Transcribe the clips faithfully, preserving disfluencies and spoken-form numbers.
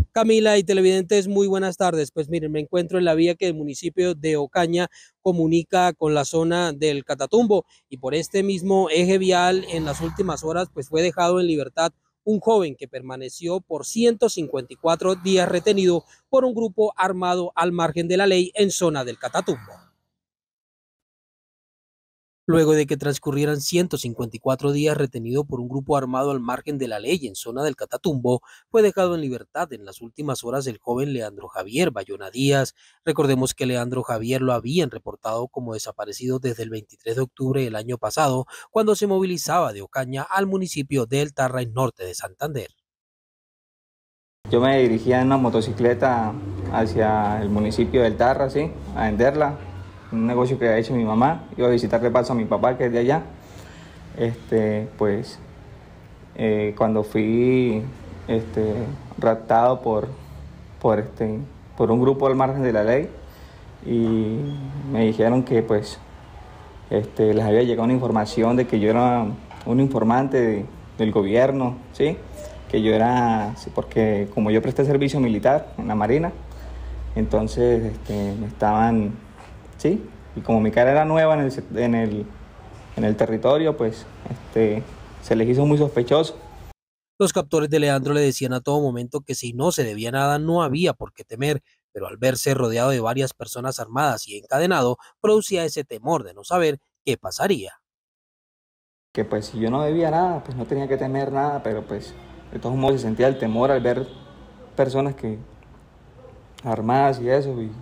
Camila y televidentes, muy buenas tardes. Pues miren, me encuentro en la vía que el municipio de Ocaña comunica con la zona del Catatumbo, y por este mismo eje vial en las últimas horas pues fue dejado en libertad un joven que permaneció por ciento cincuenta y cuatro días retenido por un grupo armado al margen de la ley en zona del Catatumbo. Luego de que transcurrieran ciento cincuenta y cuatro días retenido por un grupo armado al margen de la ley en zona del Catatumbo, fue dejado en libertad en las últimas horas el joven Leandro Javier Bayona Díaz. Recordemos que Leandro Javier lo habían reportado como desaparecido desde el veintitrés de octubre del año pasado, cuando se movilizaba de Ocaña al municipio de El Tarra, en norte de Santander. Yo me dirigía en una motocicleta hacia el municipio del Tarra, ¿sí?, a venderla, un negocio que había hecho mi mamá. Iba a visitar de paso a mi papá, que es de allá. Este, pues, eh, cuando fui este, raptado por, por, este, por un grupo al margen de la ley, y me dijeron que pues este, les había llegado una información de que yo era un informante de, del gobierno, ¿sí?, que yo era, porque como yo presté servicio militar en la Marina, entonces este, me estaban, sí, y como mi cara era nueva en el, en el, en el territorio, pues este, se les hizo muy sospechoso. Los captores de Leandro le decían a todo momento que si no se debía nada no había por qué temer, pero al verse rodeado de varias personas armadas y encadenado, producía ese temor de no saber qué pasaría. Que pues si yo no debía nada, pues no tenía que temer nada, pero pues de todos modos se sentía el temor al ver personas que armadas y eso, y,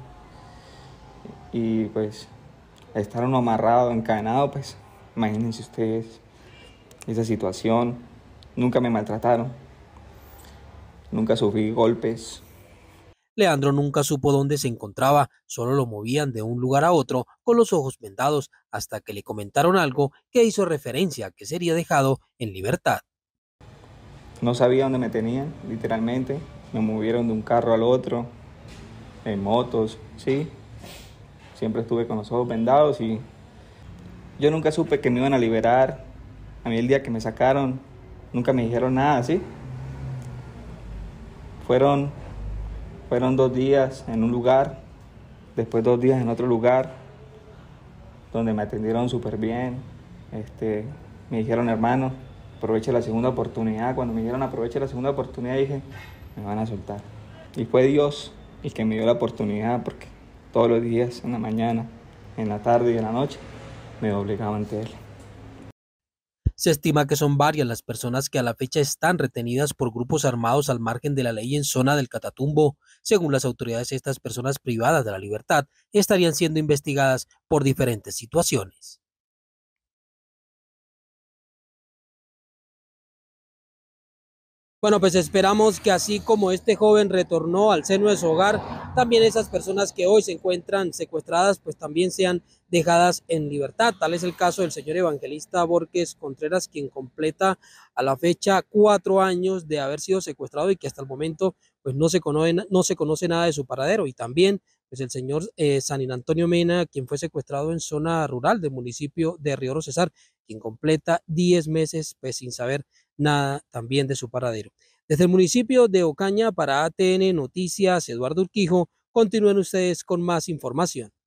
y pues estar uno amarrado, encadenado, pues imagínense ustedes esa situación. Nunca me maltrataron, nunca sufrí golpes. Leandro nunca supo dónde se encontraba, solo lo movían de un lugar a otro con los ojos vendados hasta que le comentaron algo que hizo referencia a que sería dejado en libertad. No sabía dónde me tenían, literalmente. Me movieron de un carro al otro, en motos, sí. Siempre estuve con los ojos vendados y yo nunca supe que me iban a liberar. A mí el día que me sacaron, nunca me dijeron nada, ¿sí? Fueron, fueron dos días en un lugar, después dos días en otro lugar, donde me atendieron súper bien. Este, me dijeron, hermano, aproveche la segunda oportunidad. Cuando me dijeron aproveche la segunda oportunidad, dije, me van a soltar. Y fue Dios el que me dio la oportunidad, porque todos los días, en la mañana, en la tarde y en la noche, me obligaba ante Él. Se estima que son varias las personas que a la fecha están retenidas por grupos armados al margen de la ley en zona del Catatumbo. Según las autoridades, estas personas privadas de la libertad estarían siendo investigadas por diferentes situaciones. Bueno, pues esperamos que así como este joven retornó al seno de su hogar, también esas personas que hoy se encuentran secuestradas, pues también sean dejadas en libertad. Tal es el caso del señor Evangelista Borges Contreras, quien completa a la fecha cuatro años de haber sido secuestrado y que hasta el momento pues no se conoce, no se conoce nada de su paradero. Y también pues el señor eh, Sanin Antonio Mena, quien fue secuestrado en zona rural del municipio de Río Cesar, quien completa diez meses pues sin saber nada también de su paradero. Desde el municipio de Ocaña, para A T N Noticias, Eduardo Urquijo, continúen ustedes con más información.